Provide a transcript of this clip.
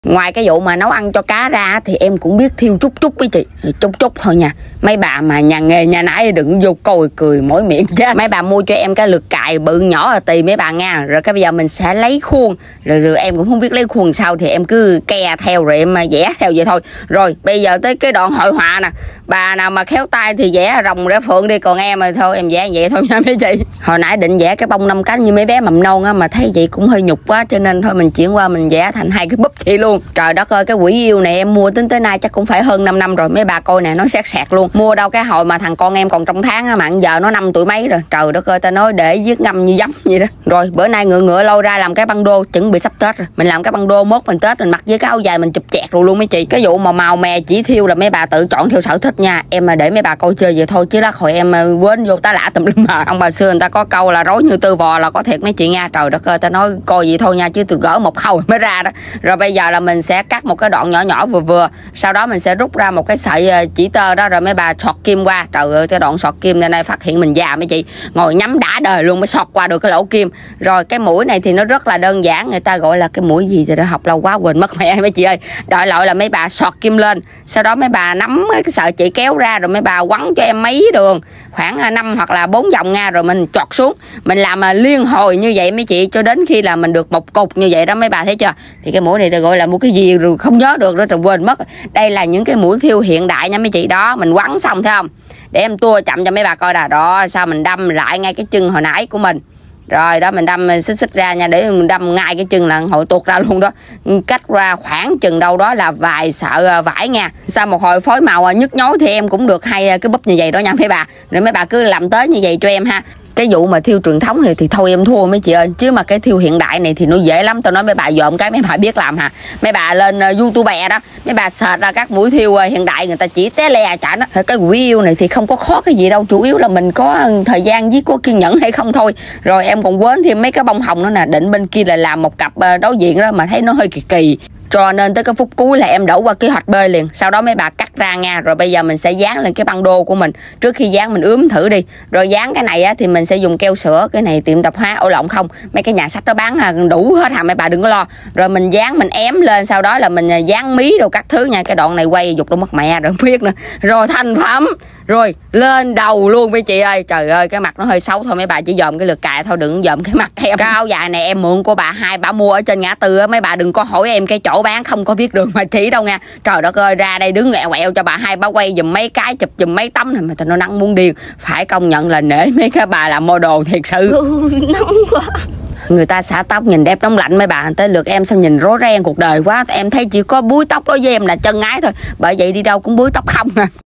Ngoài cái vụ mà nấu ăn cho cá ra thì em cũng biết thiêu chút chút với chị. Chút thôi nha. Mấy bà mà nhà nghề nhà nãy đừng vô coi cười mỗi miệng chứ. Mấy bà mua cho em cái lược cài bự nhỏ là tùy mấy bà nha. Rồi cái bây giờ mình sẽ lấy khuôn. Rồi em cũng không biết lấy khuôn sao thì em cứ ke theo rồi em vẽ theo vậy thôi. Rồi bây giờ tới cái đoạn hội họa nè. Bà nào mà khéo tay thì vẽ rồng rẽ phượng đi. Còn em mà thôi em vẽ vậy thôi nha mấy chị. Hồi nãy định vẽ cái bông 5 cánh như mấy bé mầm non á, mà thấy vậy cũng hơi nhục quá cho nên thôi mình chuyển qua mình vẽ thành hai cái búp chị luôn. Trời đất ơi, cái quỷ yêu này em mua tính tới nay chắc cũng phải hơn 5 năm rồi. Mấy bà coi nè, nó sẹt luôn. Mua đâu cái hồi mà thằng con em còn trong tháng á, mà giờ nó 5 tuổi mấy rồi. Trời đất ơi, ta nói để viết ngâm như giấm vậy đó. Rồi bữa nay ngựa lôi ra làm cái băng đô, chuẩn bị sắp Tết rồi. Mình làm cái băng đô mốt mình Tết mình mặc với cái áo dài mình chụp chẹt rồi luôn mấy chị. Cái vụ mà màu mè chỉ thiêu là mấy bà tự chọn theo sở thích nha. Em mà để mấy bà coi chơi vậy thôi chứ lát hồi em quên vô tá lạ tùm lum mà. Ông bà xưa người ta có câu là rối như tư vò là có thiệt mấy chị nha. Trời đất ơi, ta nói coi vậy thôi nha chứ tôi gỡ một khâu mới ra đó. Rồi bây giờ là mình sẽ cắt một cái đoạn nhỏ vừa, sau đó mình sẽ rút ra một cái sợi chỉ tơ đó, rồi mấy bà sọt kim qua. Trời ơi, cái đoạn sọt kim này này phát hiện mình già mấy chị, ngồi nhắm đã đời luôn mới sọt qua được cái lỗ kim. Rồi cái mũi này thì nó rất là đơn giản, người ta gọi là cái mũi gì thì đã học lâu quá quên mất mẹ mấy chị ơi. Đại loại là mấy bà sọt kim lên, sau đó mấy bà nắm cái sợi chỉ kéo ra, rồi mấy bà quấn cho em mấy đường khoảng 5 hoặc là 4 vòng nha, rồi mình chọt xuống. Mình làm liên hồi như vậy mấy chị cho đến khi là mình được một cục như vậy đó mấy bà thấy chưa. Thì cái mũi này ta gọi là một cái gì rồi không nhớ được đó, rồi quên mất. Đây là những cái mũi thiêu hiện đại nha mấy chị. Đó mình quấn xong thấy không, để em tua chậm cho mấy bà coi. Đó sao mình đâm lại ngay cái chân hồi nãy của mình. Rồi đó mình đâm xích ra nha, để mình đâm ngay cái chân là hồi tuột ra luôn đó. Cách ra khoảng chừng đâu đó là vài sợi vải nha. Sau một hồi phối màu nhức nhối thì em cũng được hai cái búp như vậy đó nha mấy bà. Rồi mấy bà cứ làm tới như vậy cho em ha. Cái vụ mà thiêu truyền thống thì thôi em thua mấy chị ơi. Chứ mà cái thiêu hiện đại này thì nó dễ lắm. Tao nói mấy bà dộm cái mấy bà biết làm hả. Mấy bà lên YouTube đó, mấy bà search ra các mũi thiêu hiện đại, người ta chỉ té le chả đó. Cái quỷ yêu này thì không có khó cái gì đâu. Chủ yếu là mình có thời gian với có kiên nhẫn hay không thôi. Rồi em còn quên thêm mấy cái bông hồng nữa nè. Định bên kia là làm một cặp đối diện đó mà thấy nó hơi kỳ. Cho nên tới cái phút cuối là em đổ qua kế hoạch B liền. Sau đó mấy bà cắt ra nha. Rồi bây giờ mình sẽ dán lên cái băng đô của mình. Trước khi dán mình ướm thử đi. Rồi dán cái này á, thì mình sẽ dùng keo sữa. Cái này tiệm tạp hóa lộn không, mấy cái nhà sách đó bán đủ hết hả mấy bà đừng có lo. Rồi mình dán mình ém lên. Sau đó là mình dán mí đồ các thứ nha. Cái đoạn này quay dục đâu mất mẹ rồi không biết nữa. Rồi thành phẩm. Rồi lên đầu luôn mấy chị ơi. Trời ơi cái mặt nó hơi xấu thôi mấy bà chỉ dòm cái lược cài thôi, đừng dòm cái mặt em. Cái áo dài này em mượn của bà hai bà mua ở trên ngã tư á. Mấy bà đừng có hỏi em cái chỗ bán không có biết đường mà chỉ đâu nha. Trời đất ơi ra đây đứng quẹo cho bà hai bà quay giùm mấy cái, chụp giùm mấy tấm này mà tao nó nắng muốn điên. Phải công nhận là nể mấy cái bà làm model thiệt sự. Nóng quá. Người ta xả tóc nhìn đẹp nóng lạnh mấy bà, tới lượt em sao nhìn rối ren cuộc đời quá. Em thấy chỉ có búi tóc đối với em là chân ái thôi, bởi vậy đi đâu cũng búi tóc không à.